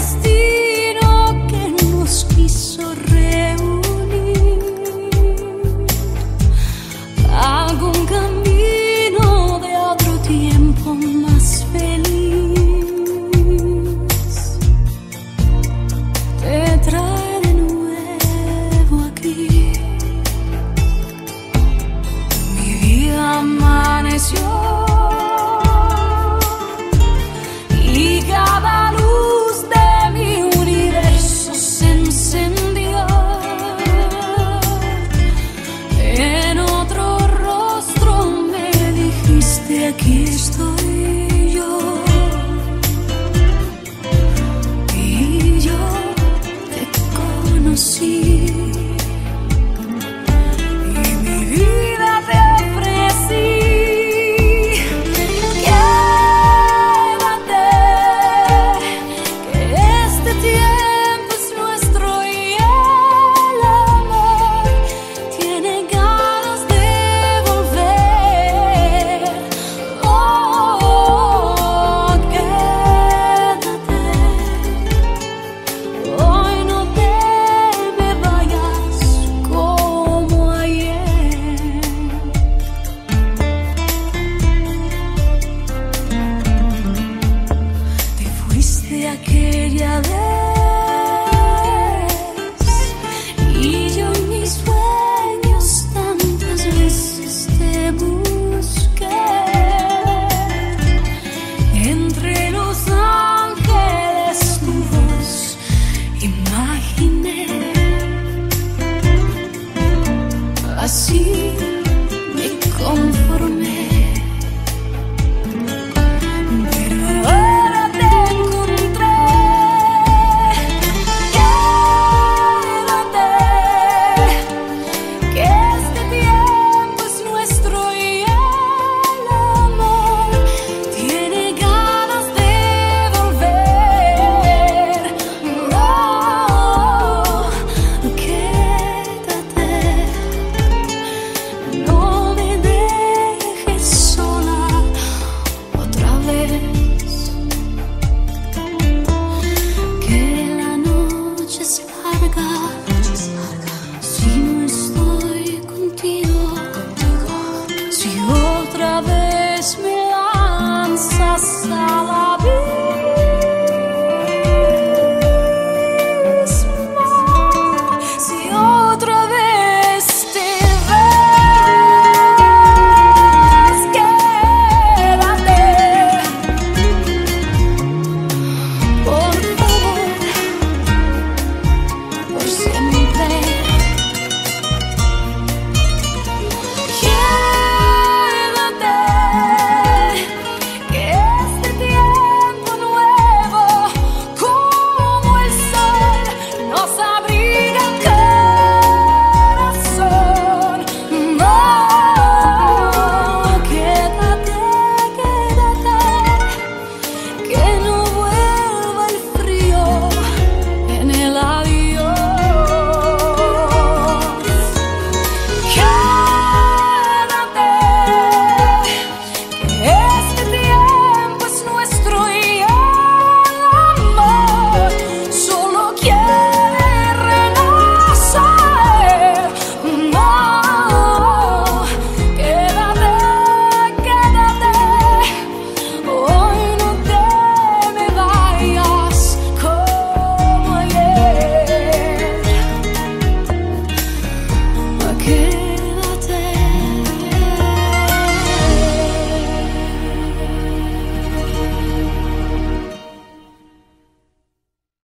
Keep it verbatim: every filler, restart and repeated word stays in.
destino que nos quiso reunir. Hago un camino de otro tiempo más feliz. Te trae de nuevo aquí. Mi vida amaneció. Y cada luz de mi universo se encendió. En otro rostro me dijiste: aquí estoy yo. Y yo te conocí. Y mi vida te ofrecí. Aquella vez, y yo en mis sueños tantas veces te busqué. Entre los ángeles tu voz imaginé. Así me conformé. Que la noche es larga.